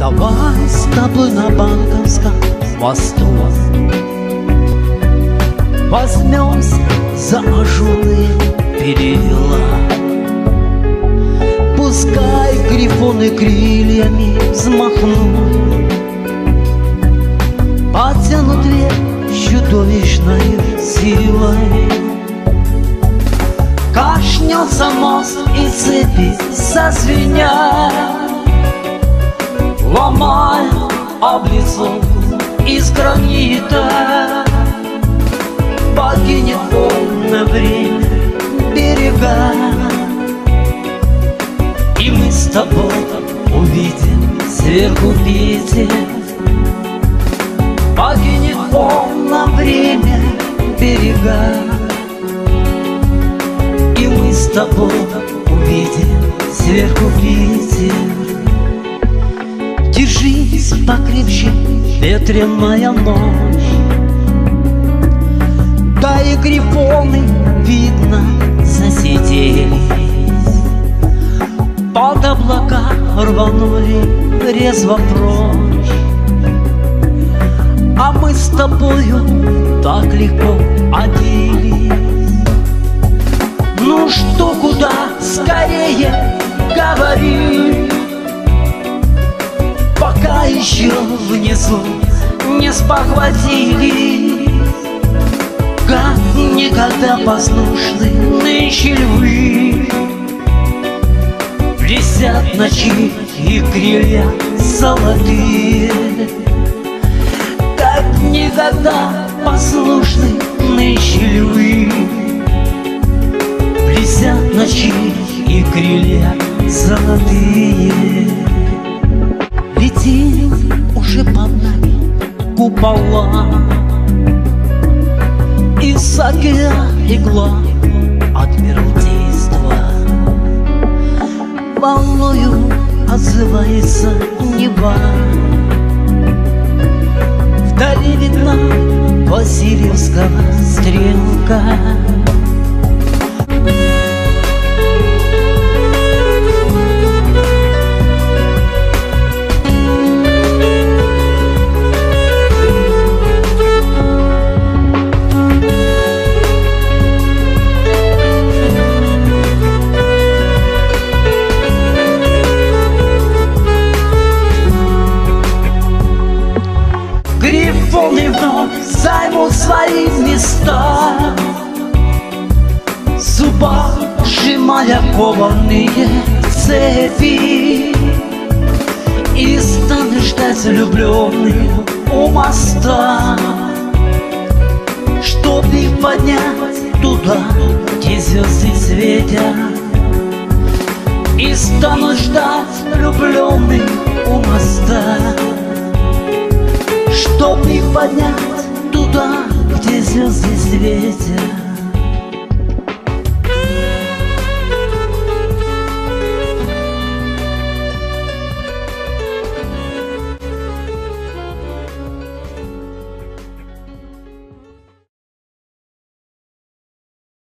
Давай с тобой на Банковском мосту возьмемся за ажурные перила. Пускай грифоны крыльями взмахнут, потянут вверх чудовищной силой. Качнется мост и цепи зазвенят, ломая облицовку из гранита. Покинет полное время берега, и мы с тобой увидим сверху Питер. Покинет полное время берега, и мы с тобой увидим сверху Питер. Держись покрепче, ветреная ночь, да и грифоны, видно, засиделись. Под облака рванули резво прочь, а мы с тобою так легко оделись. Ну что, куда скорее говори, пока еще внизу не спохватились. Как никогда послушны нынче львы, блестят ночи и крылья золотые. Как никогда послушны нынче львы, блестят ночи и крылья золотые. Летит уже под нами купола, из океана игла адмиралтейства. Волною отзывается небо, вдали видна Васильевского стрелка. Грифоны вновь займут свои места, в зубах сжимая кованые цепи, и станут ждать влюбленные у моста, чтоб их поднять туда, где звезды светят. И станут ждать влюбленные у моста, чтоб их поднять туда, где звезды светят.